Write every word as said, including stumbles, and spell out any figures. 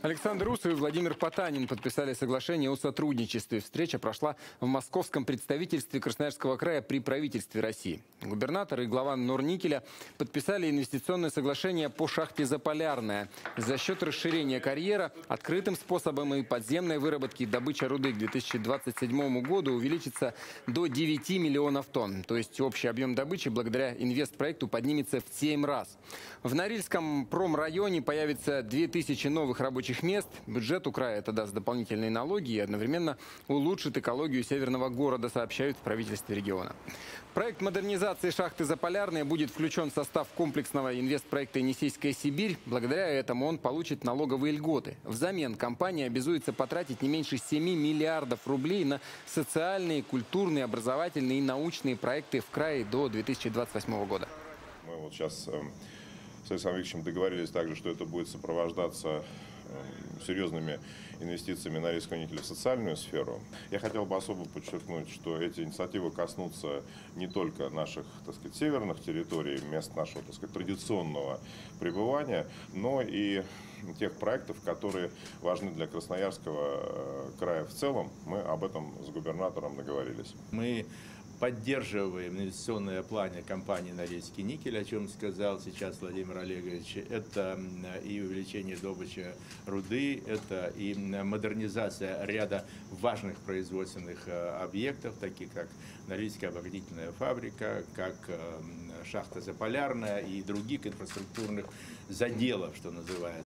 Александр Усов и Владимир Потанин подписали соглашение о сотрудничестве. Встреча прошла в московском представительстве Красноярского края при правительстве России. Губернатор и глава Норникеля подписали инвестиционное соглашение по шахте «Заполярная». За счет расширения карьера, открытым способом и подземной выработки добыча руды к две тысячи двадцать седьмому году увеличится до девяти миллионов тонн. То есть общий объем добычи благодаря инвестпроекту поднимется в семь раз. В Норильском промрайоне появится две тысячи новых рабочих мест. Бюджету края это даст дополнительные налоги и одновременно улучшит экологию северного города, сообщают в правительстве региона. Проект модернизации шахты «Заполярная» будет включен в состав комплексного инвестпроекта «Енисейская Сибирь». Благодаря этому он получит налоговые льготы. Взамен компания обязуется потратить не меньше семи миллиардов рублей на социальные, культурные, образовательные и научные проекты в крае до две тысячи двадцать восьмого года. Мы вот сейчас э, с Александром Викторовичем договорились также, что это будет сопровождаться серьезными инвестициями Норильского никеля в социальную сферу. Я хотел бы особо подчеркнуть, что эти инициативы коснутся не только наших, так сказать, северных территорий, мест нашего, так сказать, традиционного пребывания, но и тех проектов, которые важны для Красноярского края в целом. Мы об этом с губернатором договорились. Мы поддерживаем инвестиционное плане компании «Норильский никель», о чем сказал сейчас Владимир Олегович. Это и увеличение добычи руды, это и модернизация ряда важных производственных объектов, таких как Норильская обогатительная фабрика, как шахта «Заполярная» и других инфраструктурных заделов, что называется.